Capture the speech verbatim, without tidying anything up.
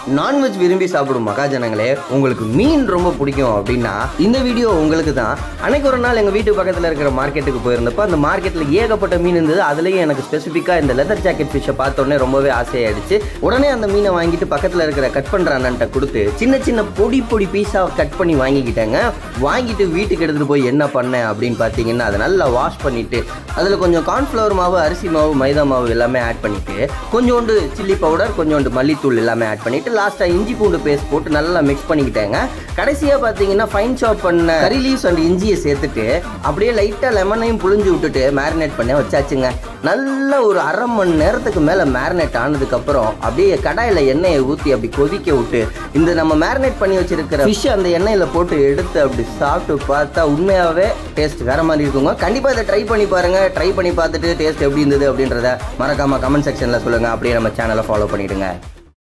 Non veg விரும்பி சாப்பிடும் மகாஜனங்களே, உங்களுக்கு மீன் ரொம்ப பிடிக்கும் அப்படின்னா இந்த வீடியோ உங்களுக்கு தான். அன்னைக்கு ஒரு நாள் எங்கள் வீட்டு பக்கத்தில் இருக்கிற மார்க்கெட்டுக்கு போயிருந்தப்போ அந்த மார்க்கெட்டில் ஏகப்பட்ட மீன் இருந்தது. அதுலேயும் எனக்கு ஸ்பெசிஃபிக்காக இந்த லெதர் ஜாக்கெட் ஃபிஷ்ஷை பார்த்தோன்னே ரொம்பவே ஆசையாயிடுச்சு. உடனே அந்த மீனை வாங்கிட்டு பக்கத்தில் இருக்கிற கட் பண்ணுற அண்ணன்ட்ட கொடுத்து சின்ன சின்ன பொடி பொடி பீஸாக கட் பண்ணி வாங்கிக்கிட்டேங்க. வாங்கிட்டு வீட்டுக்கு எடுத்துகிட்டு போய் என்ன பண்ணேன் அப்படின்னு பார்த்தீங்கன்னா, அதை நல்லா வாஷ் பண்ணிவிட்டு அதில் கொஞ்சம் கார்ன்ஃப்ளவர் மாவு, அரிசி மாவு, மைதா மாவு எல்லாமே ஆட் பண்ணிவிட்டு கொஞ்சோண்டு சில்லி பவுடர், கொஞ்சோண்டு மல்லித்தூள் எல்லாமே ஆட் பண்ணிவிட்டு லாஸ்ட்டாக இஞ்சி பூண்டு பேஸ்ட் போட்டு நல்லா மிக்ஸ் பண்ணிக்கிட்டேங்க. கடைசியாக பார்த்தீங்கன்னா ஃபைன் சாப் பண்ண கறி லீவ்ஸ் அண்ட் இஞ்சியை சேர்த்துட்டு அப்படியே லைட்டாக லெமனையும் புழிஞ்சு விட்டுட்டு மேரினேட் பண்ண வச்சாச்சுங்க. நல்ல ஒரு அரை மணி நேரத்துக்கு மேலே மேரினேட் ஆனதுக்கப்புறம் அப்படியே கடாயில் எண்ணெயை ஊற்றி அப்படி கொதிக்க விட்டு இந்த நம்ம மேரினேட் பண்ணி வச்சிருக்கிற ஃபிஷ் அந்த எண்ணெயில் போட்டு எடுத்து அப்படி சாப்பிட்டு பார்த்தா உண்மையாகவே டேஸ்ட் வேறு மாதிரி இருக்குங்க. கண்டிப்பாக இதை ட்ரை பண்ணி பாருங்கள். ட்ரை பண்ணி பார்த்துட்டு டேஸ்ட் எப்படி இருந்தது அப்படின்றத மறக்காமல் கமெண்ட் செக்ஷனில் சொல்லுங்கள். அப்படியே நம்ம சேனலை ஃபாலோ பண்ணிவிடுங்க.